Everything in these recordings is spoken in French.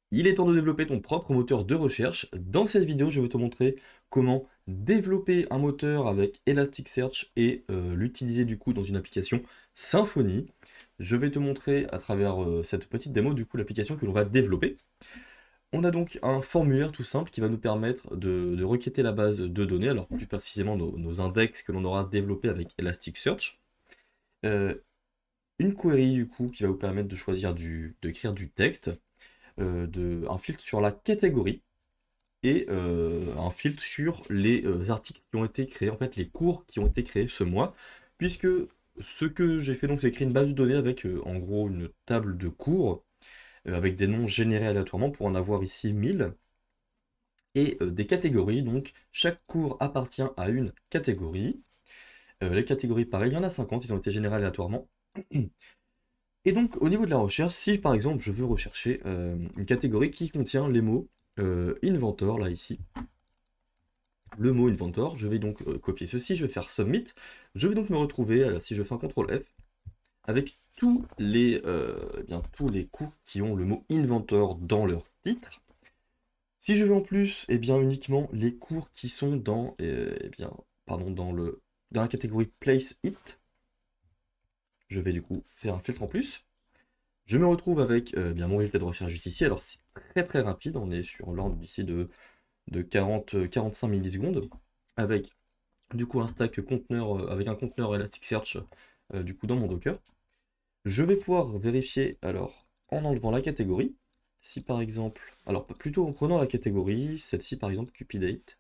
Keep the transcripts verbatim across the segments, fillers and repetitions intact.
Il est temps de développer ton propre moteur de recherche. Dans cette vidéo, je vais te montrer comment développer un moteur avec Elasticsearch et euh, l'utiliser du coup dans une application Symfony. Je vais te montrer à travers euh, cette petite démo du coup l'application que l'on va développer. On a donc un formulaire tout simple qui va nous permettre de, de requêter la base de données, alors plus précisément nos, nos index que l'on aura développés avec Elasticsearch. Euh, une query du coup qui va vous permettre de choisir du, d'écrire du texte. Euh, de, un filtre sur la catégorie et euh, un filtre sur les euh, articles qui ont été créés, en fait les cours qui ont été créés ce mois, puisque ce que j'ai fait donc c'est créer une base de données avec euh, en gros une table de cours euh, avec des noms générés aléatoirement pour en avoir ici mille et euh, des catégories, donc chaque cours appartient à une catégorie. Euh, les catégories pareil, il y en a cinquante, ils ont été générés aléatoirement. Et donc, au niveau de la recherche, si par exemple je veux rechercher euh, une catégorie qui contient les mots euh, inventor, là ici, le mot inventor, je vais donc euh, copier ceci, je vais faire submit, je vais donc me retrouver, euh, si je fais un contrôle F, avec tous les, euh, eh bien, tous les cours qui ont le mot inventor dans leur titre. Si je veux en plus, eh bien, uniquement les cours qui sont dans, euh, eh bien, pardon, dans, le, dans la catégorie place it, je vais du coup faire un filtre en plus. Je me retrouve avec euh, bien mon résultat de recherche juste ici. Alors c'est très très rapide, on est sur l'ordre d'ici de, de quarante à quarante-cinq millisecondes, avec du coup un stack conteneur, euh, avec un conteneur Elasticsearch euh, du coup dans mon Docker. Je vais pouvoir vérifier alors en enlevant la catégorie, si par exemple, alors plutôt en prenant la catégorie, celle-ci par exemple Cupidate,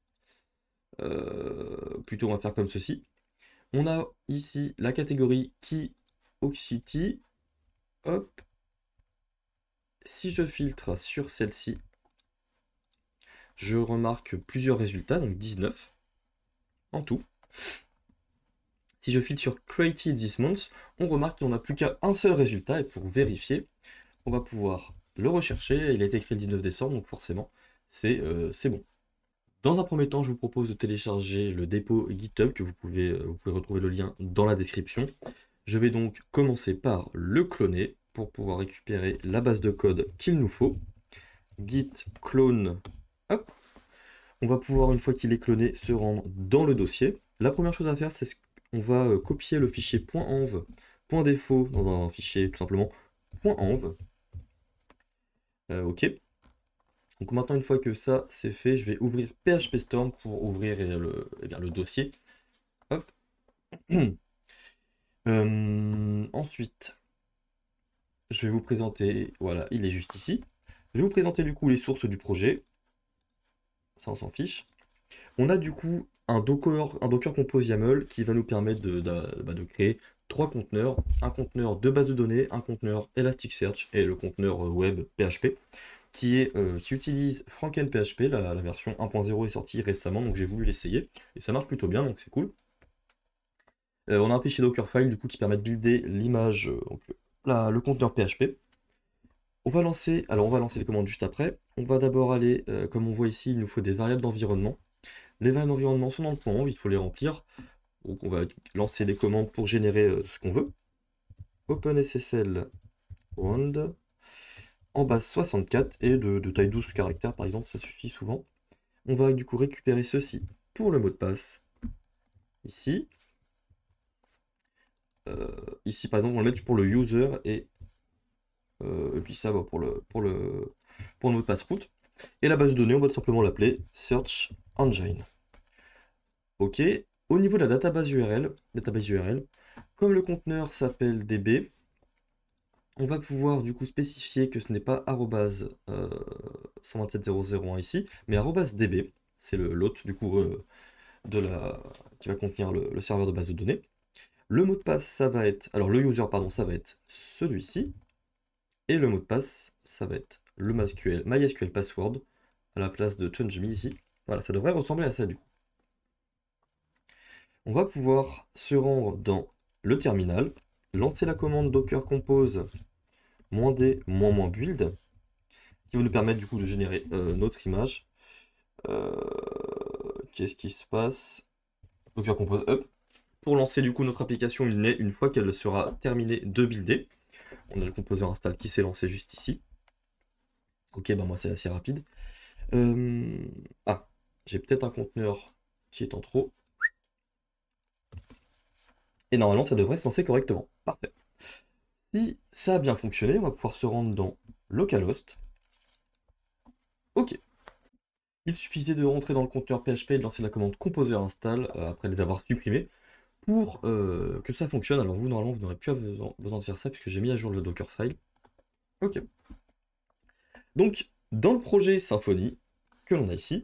euh, plutôt on va faire comme ceci. On a ici la catégorie Key Oxity, hop, si je filtre sur celle-ci, je remarque plusieurs résultats, donc dix-neuf en tout. Si je filtre sur Created this month, on remarque qu'on n'a plus qu'un seul résultat, et pour vérifier, on va pouvoir le rechercher. Il a été écrit le dix-neuf décembre, donc forcément, c'est euh, c'est bon. Dans un premier temps, je vous propose de télécharger le dépôt GitHub, que vous pouvez, vous pouvez retrouver le lien dans la description. Je vais donc commencer par le cloner, pour pouvoir récupérer la base de code qu'il nous faut. Git clone, hop. On va pouvoir, une fois qu'il est cloné, se rendre dans le dossier. La première chose à faire, c'est qu'on va euh, copier le fichier .env, .défaut dans un fichier tout simplement .env. Euh, ok. Donc maintenant, une fois que ça c'est fait, je vais ouvrir phpStorm pour ouvrir euh, le, eh bien, le dossier. Hop. Euh, ensuite, je vais vous présenter, voilà, il est juste ici. Je vais vous présenter du coup les sources du projet. Ça, on s'en fiche. On a du coup un Docker, un Docker Compose YAML qui va nous permettre de, de, bah, de créer trois conteneurs. Un conteneur de base de données, un conteneur Elasticsearch et le conteneur web P H P qui, est, euh, qui utilise FrankenPHP. La, la version un point zéro est sortie récemment, donc j'ai voulu l'essayer. Et ça marche plutôt bien, donc c'est cool. Euh, on a un fichier Dockerfile du coup qui permet de builder l'image, euh, donc la, le conteneur P H P. On va lancer, alors on va lancer les commandes juste après. On va d'abord aller, euh, comme on voit ici, il nous faut des variables d'environnement. Les variables d'environnement sont dans le point env, il faut les remplir. Donc on va lancer des commandes pour générer euh, ce qu'on veut. OpenSSL round en base soixante-quatre et de, de taille douze caractères par exemple, ça suffit souvent. On va du coup récupérer ceci pour le mot de passe. Ici. Euh, ici par exemple on va le mettre pour le user et, euh, et puis ça va pour le, pour, le, pour le mot de passe route. Et la base de données on va tout simplement l'appeler Search Engine. Ok. Au niveau de la database U R L, database U R L, comme le conteneur s'appelle D B, on va pouvoir du coup spécifier que ce n'est pas arrobase euh, cent vingt-sept zéro zéro un ici, mais arrobase db, c'est l'hôte du coup euh, de la, qui va contenir le, le serveur de base de données. Le mot de passe, ça va être, alors le user, pardon, ça va être celui-ci, et le mot de passe, ça va être le MySQL, MySQL password, à la place de change me ici. Voilà, ça devrait ressembler à ça du coup. On va pouvoir se rendre dans le terminal, lancer la commande docker compose -d -build, qui va nous permettre du coup de générer euh, notre image. Euh, Qu'est-ce qui se passe? Docker compose up. Pour lancer du coup notre application, une, une fois qu'elle sera terminée de builder, on a le composeur install qui s'est lancé juste ici. Ok, bah moi c'est assez rapide. Euh, Ah, j'ai peut-être un conteneur qui est en trop. Et normalement, ça devrait se lancer correctement. Parfait. Si ça a bien fonctionné, on va pouvoir se rendre dans localhost. Ok. Il suffisait de rentrer dans le conteneur P H P et de lancer la commande composer install euh, après les avoir supprimés pour euh, que ça fonctionne. Alors vous, normalement, vous n'aurez plus besoin, besoin de faire ça puisque j'ai mis à jour le Dockerfile. Ok. Donc, dans le projet Symfony que l'on a ici,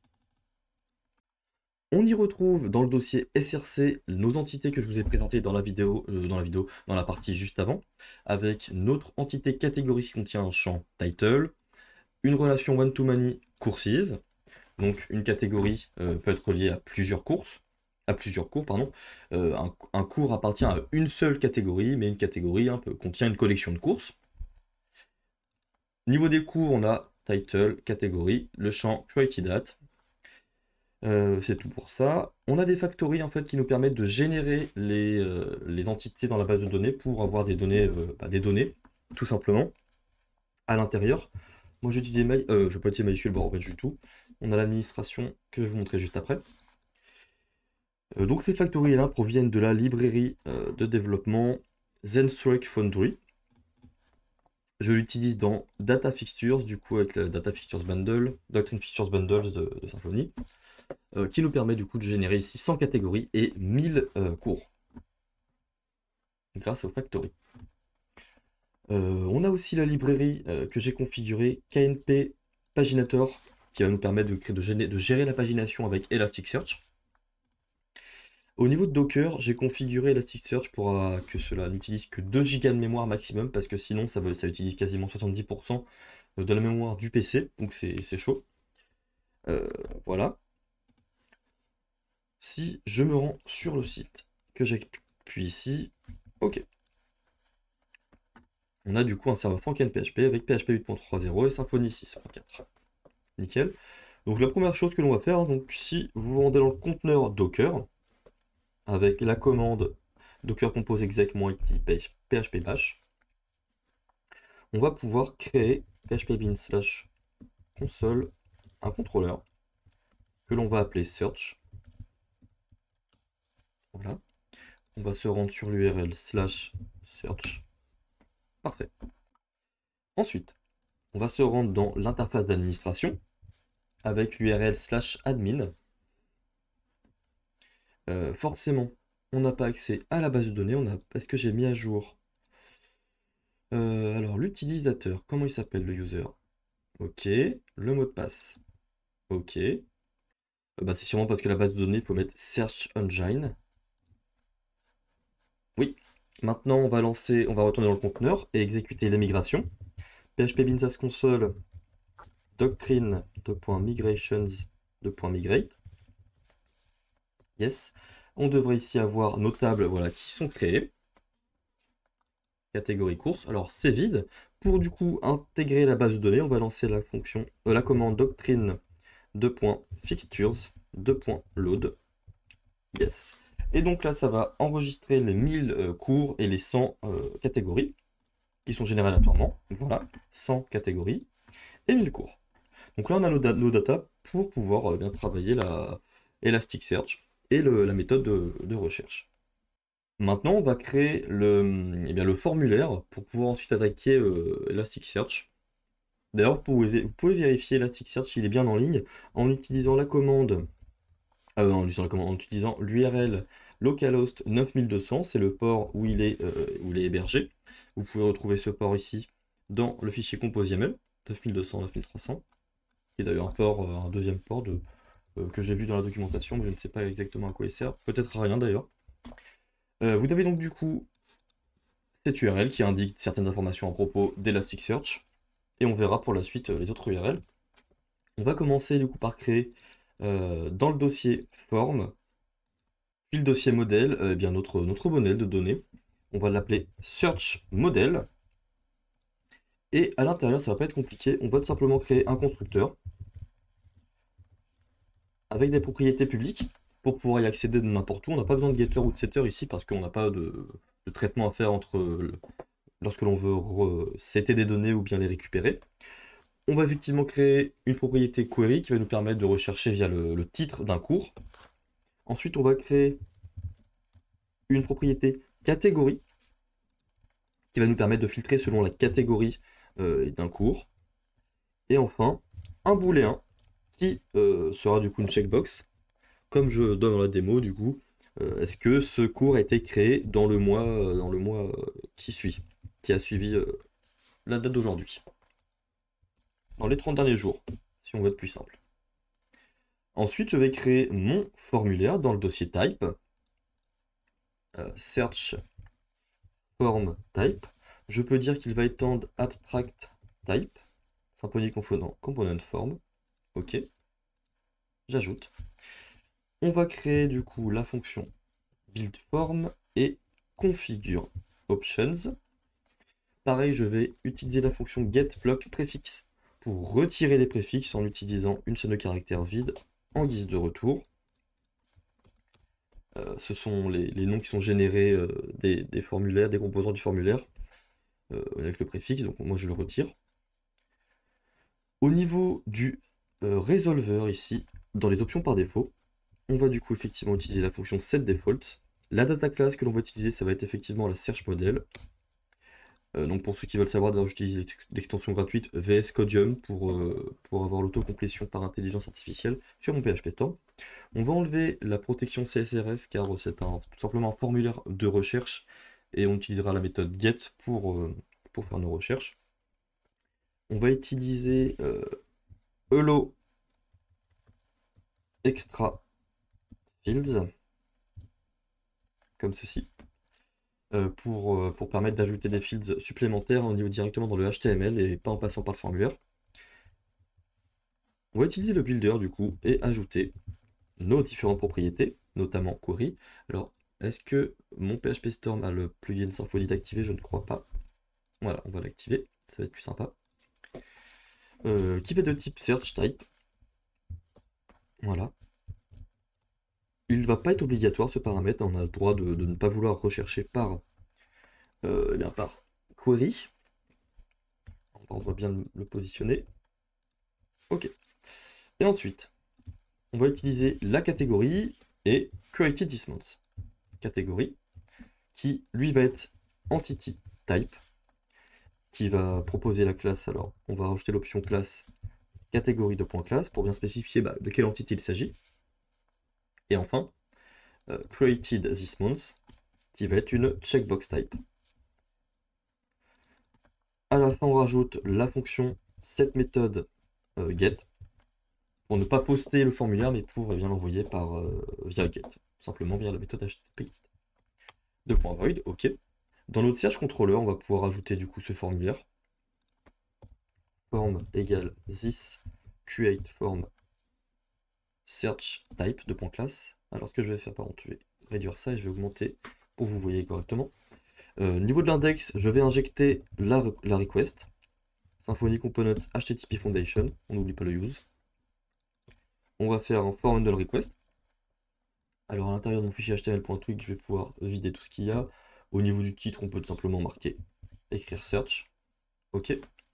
on y retrouve dans le dossier S R C nos entités que je vous ai présentées dans la vidéo, euh, dans la vidéo, dans la partie juste avant, avec notre entité catégorie qui contient un champ title, une relation one-to-many courses, donc une catégorie euh, peut être reliée à plusieurs courses, à plusieurs cours, pardon. Euh, un, un cours appartient à une seule catégorie, mais une catégorie un peu, contient une collection de courses. Niveau des cours, on a title, catégorie, le champ created date. Euh, c'est tout pour ça. On a des factories en fait qui nous permettent de générer les, euh, les entités dans la base de données pour avoir des données, euh, bah, des données, tout simplement, à l'intérieur. Moi j'ai utilisé My, euh, je vais pas utiliser MySQL, bon en fait du tout. On a l'administration que je vais vous montrer juste après. Euh, donc ces factories-là proviennent de la librairie euh, de développement Zenstrike Foundry. Je l'utilise dans Data Fixtures, du coup avec le Data Fixtures Bundle, Doctrine Fixtures Bundles de, de Symfony. Euh, qui nous permet du coup de générer ici cent catégories et mille euh, cours grâce au Factory. Euh, on a aussi la librairie euh, que j'ai configurée K N P Paginator qui va nous permettre de, créer, de, gérer, de gérer la pagination avec Elasticsearch. Au niveau de Docker, j'ai configuré Elasticsearch pour euh, que cela n'utilise que deux gigas de mémoire maximum parce que sinon ça, ça utilise quasiment soixante-dix pour cent de la mémoire du P C, donc c'est chaud. Euh, voilà. Si je me rends sur le site, que j'appuie ici, ok. On a du coup un serveur Franken P H P avec P H P huit point trois zéro et Symfony six point quatre. Nickel. Donc la première chose que l'on va faire, donc si vous vous rendez dans le conteneur Docker, avec la commande docker compose exec-it php bash, on va pouvoir créer phpbin slash console un contrôleur que l'on va appeler search. Voilà. On va se rendre sur l'U R L slash search. Parfait. Ensuite, on va se rendre dans l'interface d'administration avec l'U R L slash admin. Euh, forcément, on n'a pas accès à la base de données, on a, parce que j'ai mis à jour. Euh, alors, l'utilisateur, comment il s'appelle le user? Ok, le mot de passe. Ok. Euh, bah, c'est sûrement parce que la base de données, il faut mettre Search Engine. Oui. Maintenant, on va lancer, on va retourner dans le conteneur et exécuter les migrations. Php bin console doctrine.migrations.migrate. Yes. On devrait ici avoir nos tables voilà, qui sont créées. Catégorie course. Alors c'est vide. Pour du coup intégrer la base de données, on va lancer la fonction, euh, la commande doctrine deux.fixtures.load. Yes. Et donc là, ça va enregistrer les mille euh, cours et les cent euh, catégories qui sont générées aléatoirement. Voilà, cent catégories et mille cours. Donc là, on a nos, da nos data pour pouvoir euh, bien travailler la Elasticsearch et le, la méthode de, de recherche. Maintenant, on va créer le, eh bien, le formulaire pour pouvoir ensuite attaquer euh, Elasticsearch. D'ailleurs, vous pouvez, vous pouvez vérifier Elasticsearch s'il est bien en ligne en utilisant la commande, euh, en utilisant la commande, en utilisant l'U R L localhost neuf mille deux cents, c'est le port où il, est, euh, où il est hébergé. Vous pouvez retrouver ce port ici dans le fichier compose Y A M L, neuf mille deux cents, neuf mille trois cents, qui est d'ailleurs un port, euh, un deuxième port de, euh, que j'ai vu dans la documentation, mais je ne sais pas exactement à quoi il sert, peut-être à rien d'ailleurs. Euh, vous avez donc du coup cette U R L qui indique certaines informations à propos d'Elasticsearch, et on verra pour la suite euh, les autres U R L. On va commencer du coup par créer euh, dans le dossier form, puis le dossier modèle, euh, eh bien notre, notre modèle de données. On va l'appeler search model. Et à l'intérieur, ça va pas être compliqué, on va tout simplement créer un constructeur avec des propriétés publiques pour pouvoir y accéder de n'importe où. On n'a pas besoin de getter ou de setter ici parce qu'on n'a pas de, de traitement à faire entre le, lorsque l'on veut setter des données ou bien les récupérer. On va effectivement créer une propriété query qui va nous permettre de rechercher via le, le titre d'un cours. Ensuite, on va créer une propriété catégorie qui va nous permettre de filtrer selon la catégorie euh, d'un cours. Et enfin, un booléen qui euh, sera du coup une checkbox, comme je donne dans la démo du coup. Euh, Est-ce que ce cours a été créé dans le mois, euh, dans le mois euh, qui suit, qui a suivi euh, la date d'aujourd'hui, dans les trente derniers jours, si on veut être plus simple. Ensuite, je vais créer mon formulaire dans le dossier type, euh, search form type. Je peux dire qu'il va étendre abstract type, Symfony component, component form. Ok, j'ajoute. On va créer du coup la fonction build form et configure options. Pareil, je vais utiliser la fonction getBlock préfixe pour retirer les préfixes en utilisant une chaîne de caractères vide en guise de retour. Euh, ce sont les, les noms qui sont générés euh, des, des formulaires, des composants du formulaire euh, avec le préfixe, donc moi je le retire. Au niveau du euh, résolveur ici, dans les options par défaut, on va du coup effectivement utiliser la fonction setDefault. La data class que l'on va utiliser, ça va être effectivement la search model. Euh, donc pour ceux qui veulent savoir, j'utilise l'extension gratuite V S Codium pour, euh, pour avoir l'autocomplétion par intelligence artificielle sur mon P H P Storm. On va enlever la protection C S R F car c'est un, tout simplement un formulaire de recherche et on utilisera la méthode get pour, euh, pour faire nos recherches. On va utiliser euh, hello extra fields comme ceci. Euh, pour, euh, pour permettre d'ajouter des fields supplémentaires au niveau directement dans le H T M L et pas en passant par le formulaire. On va utiliser le builder du coup et ajouter nos différentes propriétés, notamment query. Alors, est-ce que mon P H P Storm a le plugin Symfony d'activer? Je ne crois pas. Voilà, on va l'activer, ça va être plus sympa. Euh, qui va de type search type. Voilà. Il ne va pas être obligatoire ce paramètre, on a le droit de, de ne pas vouloir rechercher par, euh, eh bien, par query. On va bien le positionner. Ok. Et ensuite, on va utiliser la catégorie et created this month. Catégorie qui lui va être entity type qui va proposer la classe. Alors, on va rajouter l'option classe catégorie de point classe pour bien spécifier bah, de quelle entité il s'agit. Et enfin, euh, created this month qui va être une checkbox type. À la fin, on rajoute la fonction cette méthode euh, get pour ne pas poster le formulaire, mais pour eh bien l'envoyer par euh, via get, tout simplement via la méthode H T T P. Deux points void, ok. Dans notre search controller, on va pouvoir ajouter du coup ce formulaire. Form égale this create form search type de point classe. Alors ce que je vais faire par contre, je vais réduire ça et je vais augmenter pour que vous voyez correctement. Euh, niveau de l'index, je vais injecter la, la request. Symfony Component H T T P Foundation, on n'oublie pas le use. On va faire un form handle request. Alors à l'intérieur de mon fichier H T M L.twig, je vais pouvoir vider tout ce qu'il y a. Au niveau du titre, on peut tout simplement marquer écrire search. Ok.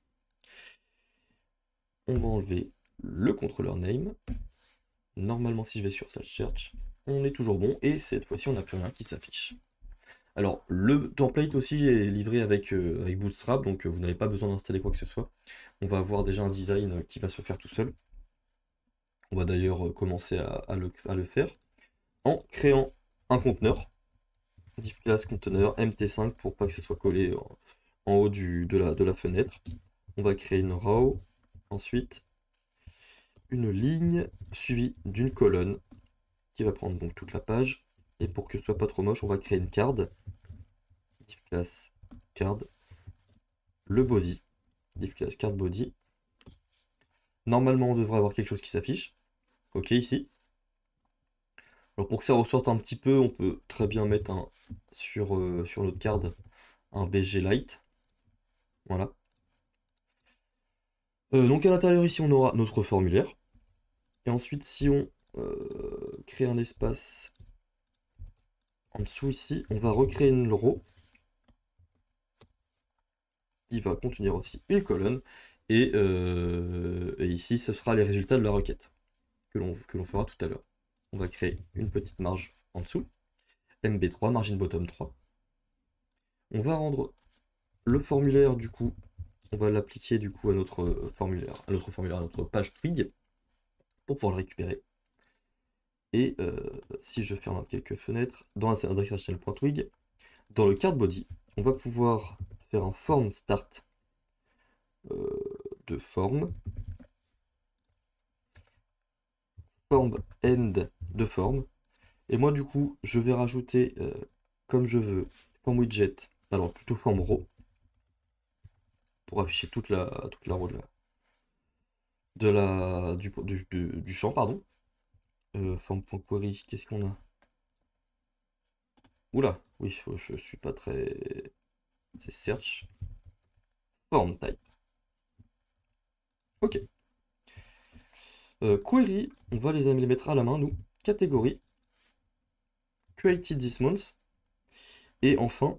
On va enlever le contrôleur name. Normalement, si je vais sur slash search, on est toujours bon. Et cette fois-ci, on n'a plus rien qui s'affiche. Alors, le template aussi est livré avec, euh, avec Bootstrap, donc euh, vous n'avez pas besoin d'installer quoi que ce soit. On va avoir déjà un design qui va se faire tout seul. On va d'ailleurs euh, commencer à, à, le, à le faire en créant un conteneur. Div class conteneur M T cinq pour pas que ce soit collé en, en haut du, de, la, de la fenêtre. On va créer une row, ensuite une ligne suivie d'une colonne qui va prendre donc toute la page. Et pour que ce soit pas trop moche, on va créer une card. Div class card. Le body. Div class card body. Normalement, on devrait avoir quelque chose qui s'affiche. Ok, ici. Alors pour que ça ressorte un petit peu, on peut très bien mettre un, sur, euh, sur notre card un B G Light. Voilà. Euh, donc à l'intérieur ici, on aura notre formulaire. Et ensuite, si on euh, crée un espace en dessous ici, on va recréer une row qui va contenir aussi une colonne. Et, euh, et ici, ce sera les résultats de la requête que l'on que l'on fera tout à l'heure. On va créer une petite marge en dessous. M B trois, margin bottom trois. On va rendre le formulaire, du coup, on va l'appliquer du coup à notre formulaire, à notre formulaire, à notre page Twig, pour pouvoir le récupérer. Et euh, si je ferme quelques fenêtres, dans index.html.twig, dans le card body, on va pouvoir faire un form start euh, de form, form end de form, et moi du coup je vais rajouter euh, comme je veux form widget, alors plutôt form row, pour afficher toute la toute la row de la, de la du, du, du, du champ, pardon. Euh, form.query, qu'est-ce qu'on a? Oula, oui, je suis pas très. C'est search form type. Ok. Euh, query, on va les, les mettre à la main, nous. Catégorie. Created this month. Et enfin,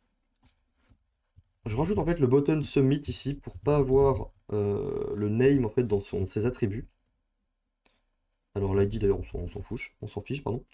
je rajoute en fait le button submit ici pour pas avoir euh, le name en fait dans son, ses attributs. Alors l'I D d'ailleurs on s'en fiche, on s'en fiche, pardon.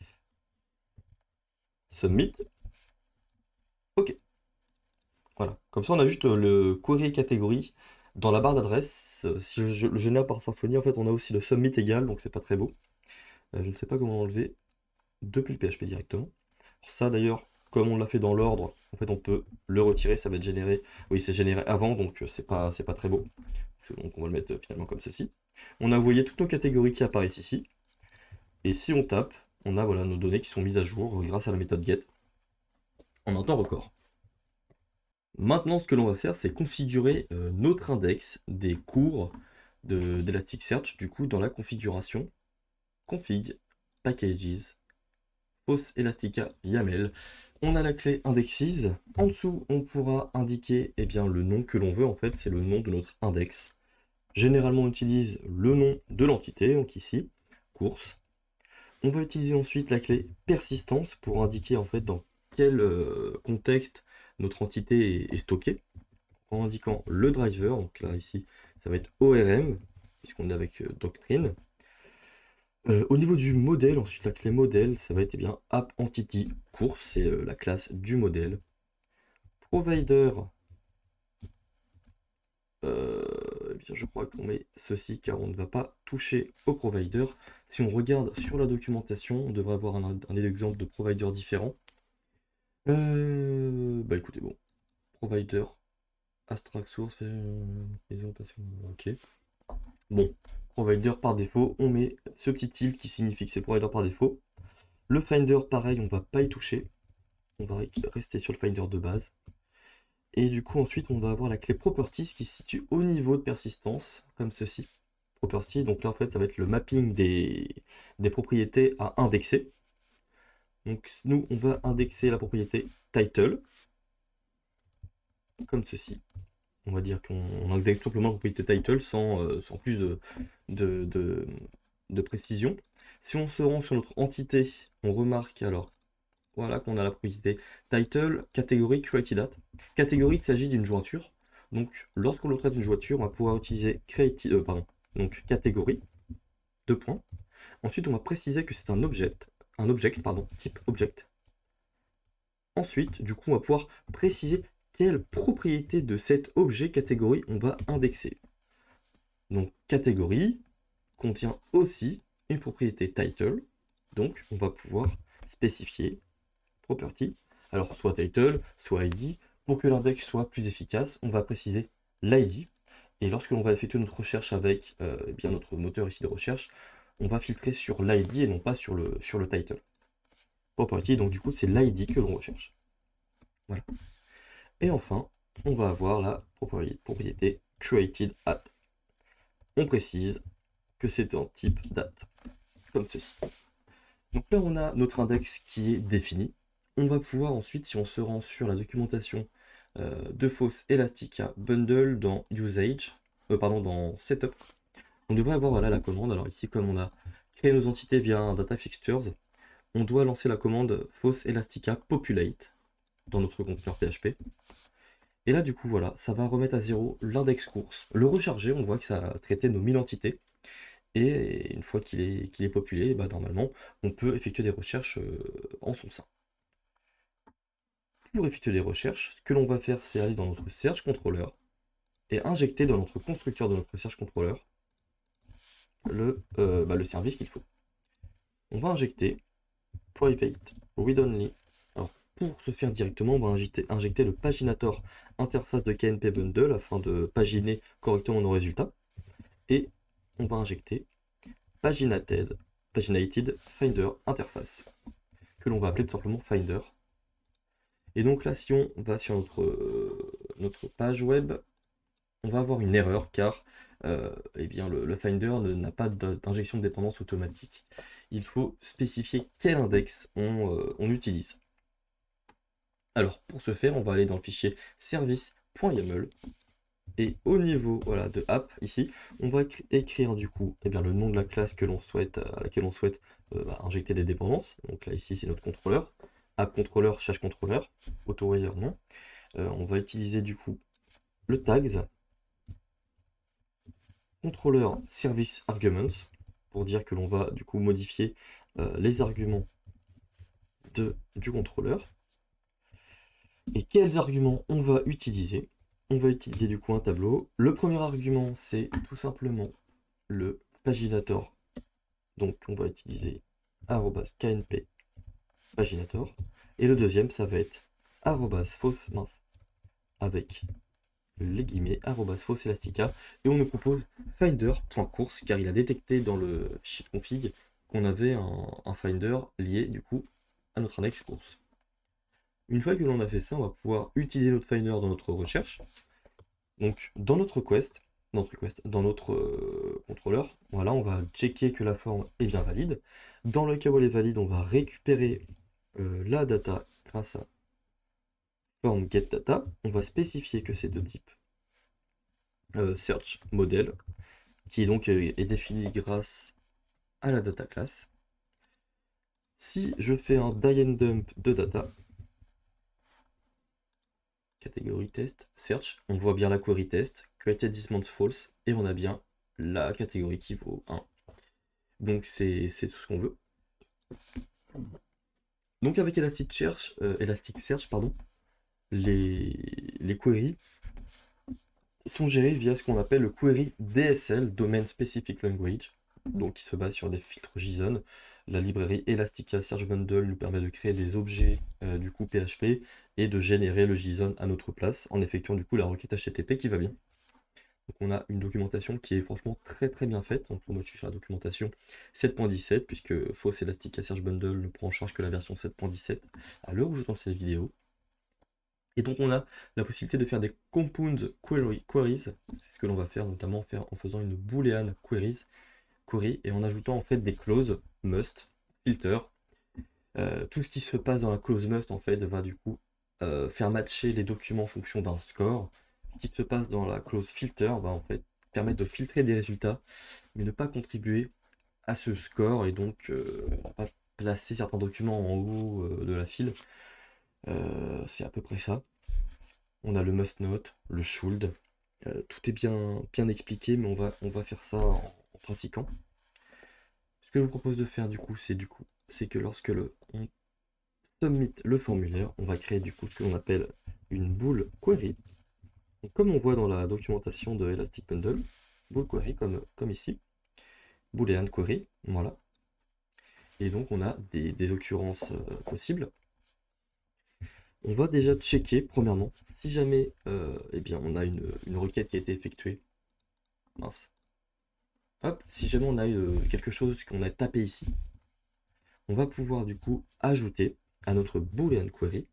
Submit. Ok. Voilà. Comme ça on a juste le query catégorie dans la barre d'adresse. Si je, je le génère par Symfony, en fait on a aussi le submit égal, donc c'est pas très beau. Euh, je ne sais pas comment enlever depuis le P H P directement. Alors ça d'ailleurs, comme on l'a fait dans l'ordre, en fait on peut le retirer, ça va être généré. Oui, c'est généré avant, donc c'est pas, c'est pas très beau. Donc on va le mettre finalement comme ceci. On a envoyé toutes nos catégories qui apparaissent ici. Et si on tape, on a voilà, nos données qui sont mises à jour grâce à la méthode get en un temps record. Maintenant, ce que l'on va faire, c'est configurer euh, notre index des cours d'Elasticsearch, du coup, dans la configuration config packages Post Elastica Y A M L. On a la clé indexes. En dessous, on pourra indiquer eh bien, le nom que l'on veut. En fait, c'est le nom de notre index. Généralement, on utilise le nom de l'entité, donc ici, course. On va utiliser ensuite la clé persistance pour indiquer en fait dans quel euh, contexte notre entité est, est stockée. En indiquant le driver, donc là ici, ça va être O R M, puisqu'on est avec euh, Doctrine. Euh, au niveau du modèle, ensuite la clé modèle, ça va être eh bien App Entity Course, c'est euh, la classe du modèle. Provider, euh, eh bien, je crois qu'on met ceci car on ne va pas toucher au provider. Si on regarde sur la documentation, on devrait avoir un, un exemple de provider différent. Euh, bah écoutez, bon, provider, abstract source, euh, ok. Bon, provider par défaut, on met ce petit tilde qui signifie que c'est provider par défaut. Le Finder, pareil, on va pas y toucher. On va rester sur le Finder de base. Et du coup, ensuite, on va avoir la clé Properties qui se situe au niveau de persistance, comme ceci. Properties, donc là, en fait, ça va être le mapping des, des propriétés à indexer. Donc, nous, on va indexer la propriété Title, comme ceci. On va dire qu'on indexe tout simplement la propriété Title sans, euh, sans plus de, de, de, de précision. Si on se rend sur notre entité, on remarque alors voilà qu'on a la propriété title, catégorie, created at. Catégorie, il s'agit d'une jointure. Donc, lorsqu'on le traite d'une jointure, on va pouvoir utiliser created, euh, pardon, donc catégorie, deux points. Ensuite, on va préciser que c'est un object, un object, pardon, type object. Ensuite, du coup, on va pouvoir préciser quelle propriété de cet objet catégorie on va indexer. Donc, catégorie contient aussi une propriété title. Donc, on va pouvoir spécifier property, alors soit title, soit I D. Pour que l'index soit plus efficace, on va préciser l'I D. Et lorsque l'on va effectuer notre recherche avec euh, eh bien notre moteur ici de recherche, on va filtrer sur l'I D et non pas sur le, sur le title. Property, donc du coup, c'est l'I D que l'on recherche. Voilà. Et enfin, on va avoir la propriété created at. On précise que c'est un type date, comme ceci. Donc là, on a notre index qui est défini. On va pouvoir ensuite, si on se rend sur la documentation euh, de Fausse Elastica Bundle dans Usage, euh, pardon, dans Setup, on devrait avoir voilà, la commande. Alors ici, comme on a créé nos entités via un data fixtures, on doit lancer la commande Fausse Elastica Populate dans notre conteneur P H P. Et là, du coup, voilà, ça va remettre à zéro l'index course. Le recharger, on voit que ça a traité nos mille entités. Et une fois qu'il est, qu'il est populé, bah, normalement, on peut effectuer des recherches euh, en son sein. Pour effectuer des recherches, ce que l'on va faire, c'est aller dans notre Search Controller et injecter dans notre constructeur de notre Search Controller le, euh, bah, le service qu'il faut. On va injecter private read only. Alors, pour ce faire directement, on va injecter, injecter le paginator interface de K N P Bundle afin de paginer correctement nos résultats. Et on va injecter paginated, paginated finder interface, que l'on va appeler tout simplement finder. Et donc là, si on va sur notre, euh, notre page web, on va avoir une erreur car euh, eh bien, le, le Finder n'a pas d'injection de dépendance automatique. Il faut spécifier quel index on, euh, on utilise. Alors pour ce faire, on va aller dans le fichier service.yaml et au niveau voilà, de app ici, on va écrire du coup eh bien, le nom de la classe que l'on souhaite, à laquelle on souhaite euh, bah, injecter des dépendances. Donc là ici c'est notre contrôleur, app controller, charge controller, auto-wire non. Euh, on va utiliser du coup le tags contrôleur service arguments pour dire que l'on va du coup modifier euh, les arguments de, du contrôleur. Et quels arguments on va utiliser? On va utiliser du coup un tableau. Le premier argument, c'est tout simplement le paginator. Donc on va utiliser arrobas knp paginator. Et le deuxième, ça va être arrobas fausse mince avec les guillemets arrobas fausse elastica. Et on nous propose finder.course car il a détecté dans le fichier de config qu'on avait un, un finder lié du coup à notre index course. Une fois que l'on a fait ça, on va pouvoir utiliser notre finder dans notre recherche. Donc dans notre request, dans notre, request, dans notre euh, contrôleur, voilà, on va checker que la forme est bien valide. Dans le cas où elle est valide, on va récupérer euh, la data grâce à form getData. On va spécifier que c'est de type euh, search model, qui est donc euh, est défini grâce à la data class. Si je fais un die and dump de data, catégorie test, search, on voit bien la query test, created this month false, et on a bien la catégorie qui vaut un. Donc c'est tout ce qu'on veut. Donc avec Elasticsearch, euh, Elasticsearch pardon, les, les queries sont gérées via ce qu'on appelle le query D S L, Domain Specific Language, donc qui se base sur des filtres JSON. La librairie Elasticsearch Bundle nous permet de créer des objets euh, du coup P H P et de générer le JSON à notre place en effectuant du coup la requête H T T P qui va bien. Donc on a une documentation qui est franchement très très bien faite. Donc moi je suis sur la documentation sept point dix-sept puisque Fausse Elasticsearch Bundle ne prend en charge que la version sept point dix-sept à l'heure où je tourne cette vidéo. Et donc on a la possibilité de faire des compound query, queries, c'est ce que l'on va faire notamment faire en faisant une boolean queries, query et en ajoutant en fait des clauses must, filter. Euh, tout ce qui se passe dans la clause must en fait va du coup euh, faire matcher les documents en fonction d'un score. Ce qui se passe dans la clause filter va en fait permettre de filtrer des résultats mais ne pas contribuer à ce score et donc euh, pas placer certains documents en haut euh, de la file. Euh, c'est à peu près ça. On a le must note, le should. Euh, tout est bien, bien expliqué, mais on va, on va faire ça en, en pratiquant. Ce que je vous propose de faire du coup, c'est du coup, c'est que lorsque le, on submit le formulaire, on va créer du coup ce que l'on appelle une bool query. Donc, comme on voit dans la documentation de Elastic Bundle, bool query comme, comme ici, boolean query, voilà. Et donc on a des, des occurrences euh, possibles. On va déjà checker, premièrement, si jamais euh, eh bien, on a une, une requête qui a été effectuée. Mince. Hop, si jamais on a eu quelque chose qu'on a tapé ici, on va pouvoir du coup ajouter à notre boolean query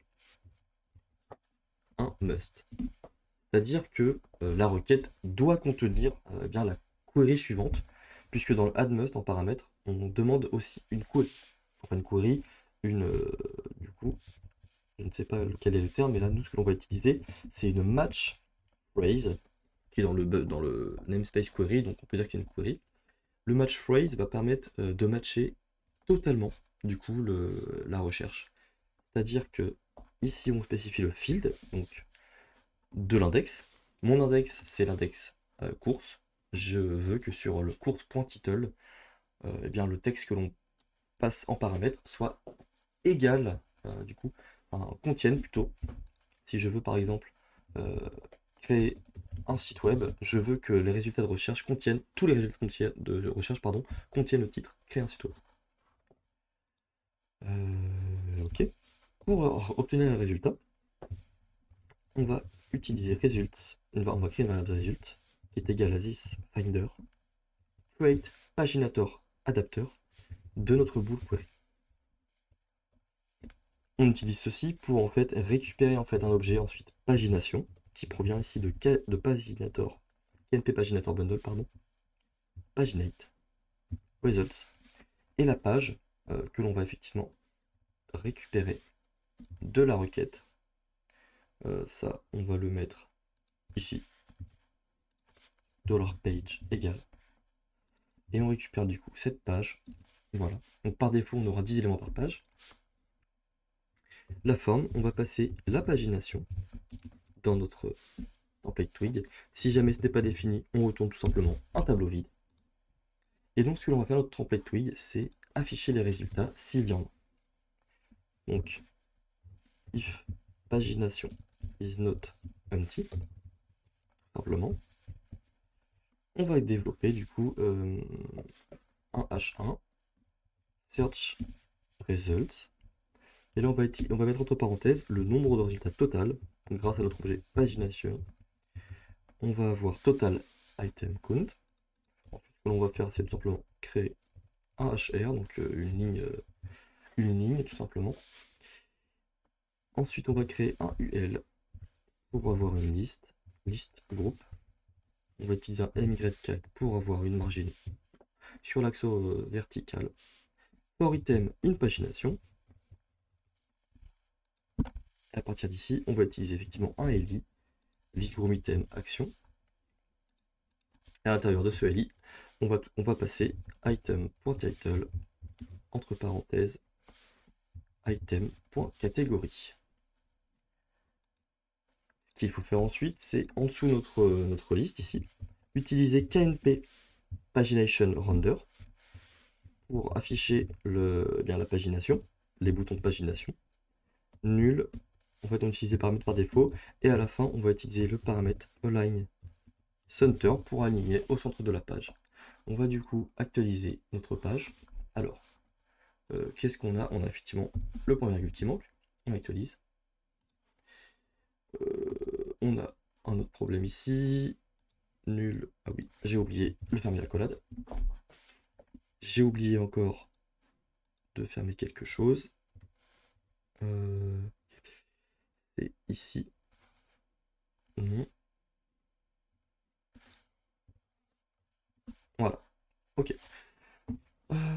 un must. C'est-à-dire que euh, la requête doit contenir euh, bien la query suivante, puisque dans le add must en paramètre, on demande aussi une query. Enfin une query, une euh, du coup, je ne sais pas quel est le terme, mais là nous ce que l'on va utiliser, c'est une match phrase qui est dans le, dans le namespace query, donc on peut dire qu'il y a une query. Le match phrase va permettre euh, de matcher totalement du coup le, la recherche. C'est-à-dire que ici on spécifie le field, donc de l'index. Mon index, c'est l'index euh, course. Je veux que sur le course.title, euh, eh bien, le texte que l'on passe en paramètre soit égal, euh, du coup, enfin, contienne plutôt. Si je veux par exemple euh, créer un site web, je veux que les résultats de recherche contiennent, tous les résultats de recherche pardon, contiennent le titre créer un site web. Euh, ok. Pour obtenir le résultat, on va utiliser results, on va, on va créer une variable result qui est égale à this finder create paginator adapter de notre bool query. On utilise ceci pour en fait récupérer en fait un objet ensuite pagination qui provient ici de, de paginator K N P paginator bundle pardon paginate results et la page euh, que l'on va effectivement récupérer de la requête. Euh, ça on va le mettre ici dollar page égale et on récupère du coup cette page. Voilà, donc par défaut on aura dix éléments par page. La forme, on va passer la pagination dans notre template twig. Si jamais ce n'est pas défini, on retourne tout simplement un tableau vide. Et donc ce que l'on va faire dans notre template twig, c'est afficher les résultats s'il y en a. Donc if pagination is not empty, tout simplement, on va développer du coup euh, un H un search results. Et là, on va, on va mettre entre parenthèses le nombre de résultats total. Donc, grâce à notre objet pagination, on va avoir total item count. En fait, ce que l'on va faire, c'est tout simplement créer un H R, donc euh, une ligne, euh, une ligne tout simplement. Ensuite, on va créer un U L pour avoir une liste, liste groupe. On va utiliser un M Y calc pour avoir une margine sur l'axe euh, vertical. For item in pagination. À partir d'ici, on va utiliser effectivement un L I, list group item action. À l'intérieur de ce L I, on va, on va passer item.title entre parenthèses item.catégorie. Ce qu'il faut faire ensuite, c'est en dessous de notre, notre liste ici, utiliser K N P pagination render pour afficher le, eh bien, la pagination, les boutons de pagination. Nul, en fait on utilise les paramètres par défaut, et à la fin on va utiliser le paramètre align center pour aligner au centre de la page. On va du coup actualiser notre page. Alors, euh, qu'est-ce qu'on a? On a effectivement le point virgule qui manque. On actualise. Euh, on a un autre problème ici. Nul. Ah oui, j'ai oublié de fermer l'accolade. J'ai oublié encore de fermer quelque chose. Euh, C'est ici. Non. Voilà. Ok. Euh,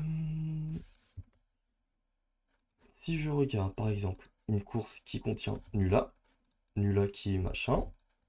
si je regarde par exemple une course qui contient nula, nula qui est machin,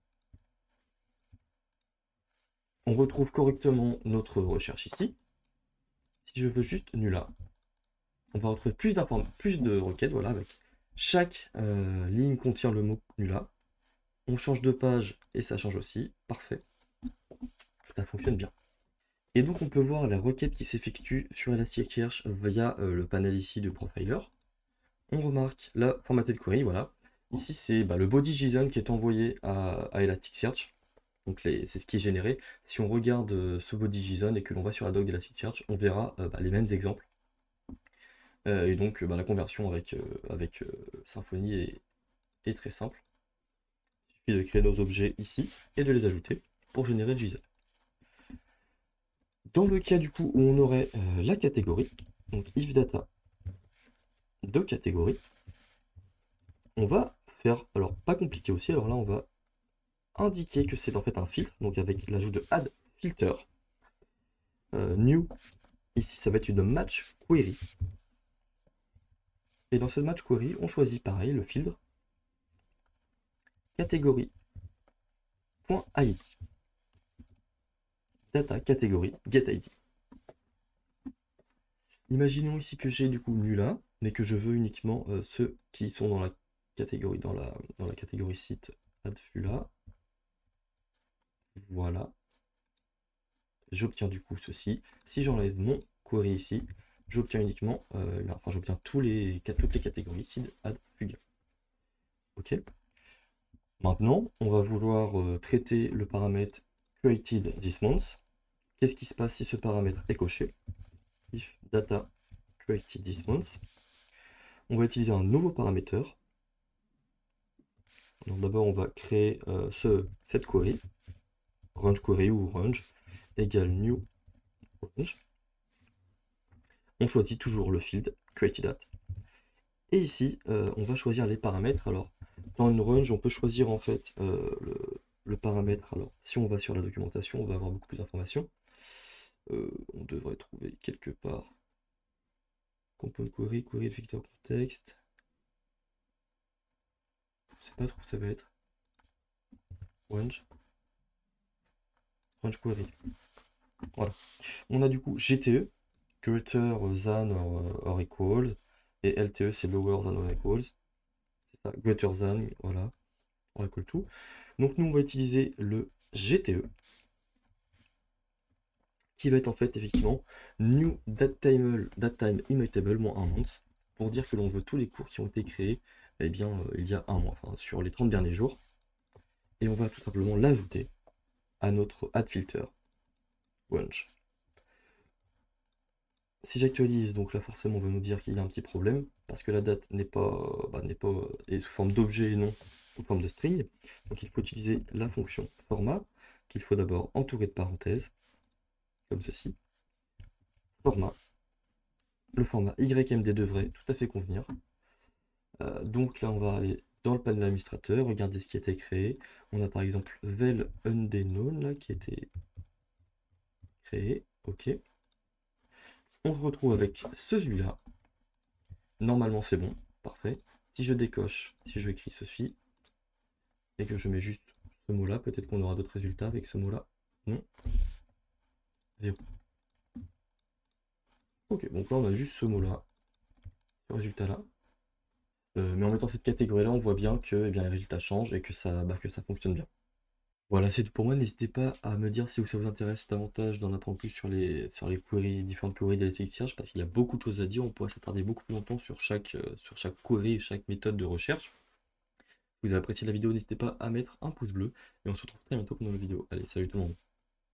on retrouve correctement notre recherche ici. Si je veux juste nula, on va retrouver plus d'informations, plus de requêtes, voilà, avec chaque euh, ligne contient le mot nula. On change de page et ça change aussi, parfait. Ça fonctionne bien. Et donc on peut voir la requête qui s'effectue sur Elasticsearch via euh, le panel ici de profiler. On remarque la formatted query, voilà. Ici c'est bah, le body JSON qui est envoyé à, à Elasticsearch. Donc c'est ce qui est généré. Si on regarde euh, ce body JSON et que l'on va sur la doc d'Elasticsearch, on verra euh, bah, les mêmes exemples. Euh, et donc bah, la conversion avec, euh, avec euh, Symfony est, est très simple. Il suffit de créer nos objets ici et de les ajouter pour générer le JSON. Dans le cas du coup où on aurait euh, la catégorie, donc if data de catégorie, on va faire, alors pas compliqué aussi, alors là on va indiquer que c'est en fait un filtre, donc avec l'ajout de add filter. Euh, new, ici ça va être une match query. Et dans cette match query, on choisit pareil le filtre catégorie.id. Data catégorie getID. Imaginons ici que j'ai du coup nula, mais que je veux uniquement euh, ceux qui sont dans la catégorie, dans la, dans la catégorie site add fula. Voilà. J'obtiens du coup ceci. Si j'enlève mon query ici, j'obtiens uniquement, euh, enfin j'obtiens tous les, toutes les catégories seed, add, fuga. Ok. Maintenant, on va vouloir euh, traiter le paramètre created this month. Qu'est-ce qui se passe si ce paramètre est coché? If data created this month. On va utiliser un nouveau parameter. Donc d'abord, on va créer euh, ce, cette query, range query ou range, égale new range. On choisit toujours le field created at. Et ici, euh, on va choisir les paramètres. Alors, dans une range, on peut choisir en fait euh, le, le paramètre. Alors, si on va sur la documentation, on va avoir beaucoup plus d'informations. Euh, on devrait trouver quelque part compound query, query de vector context. Je sais pas trop où ça va être. Range. Range query. Voilà. On a du coup G T E, greater than or, or equals, et L T E c'est lower than or equals. C'est ça, greater than, voilà, or equal to. Donc nous on va utiliser le G T E, qui va être en fait effectivement new datetime, datetime immutable moins un month, pour dire que l'on veut tous les cours qui ont été créés eh bien, euh, il y a un mois, enfin sur les trente derniers jours. Et on va tout simplement l'ajouter à notre add filter range. Si j'actualise, donc là forcément on va nous dire qu'il y a un petit problème, parce que la date n'est pas, bah, n'est pas est sous forme d'objet et non sous forme de string. Donc il faut utiliser la fonction format, qu'il faut d'abord entourer de parenthèses, comme ceci. Format. Le format Y M D devrait tout à fait convenir. Euh, donc là on va aller dans le panel administrateur, regarder ce qui a été créé. On a par exemple vel unknown là qui a été créé. Ok. On se retrouve avec celui-là. Normalement c'est bon, parfait. Si je décoche, si je écris ceci, et que je mets juste ce mot-là, peut-être qu'on aura d'autres résultats avec ce mot-là. Non. Zéro. Ok, donc là on a juste ce mot-là, ce résultat-là. Euh, mais en mettant cette catégorie-là, on voit bien que eh bien, les résultats changent et que ça, bah, que ça fonctionne bien. Voilà, c'est tout pour moi. N'hésitez pas à me dire si ça vous intéresse davantage d'en apprendre plus sur les, sur les queries, différentes queries d'Elasticsearch, parce qu'il y a beaucoup de choses à dire. On pourrait s'attarder beaucoup plus longtemps sur chaque, euh, sur chaque query, chaque méthode de recherche. Si vous avez apprécié la vidéo, n'hésitez pas à mettre un pouce bleu. Et on se retrouve très bientôt pour une nouvelle vidéo. Allez, salut tout le monde.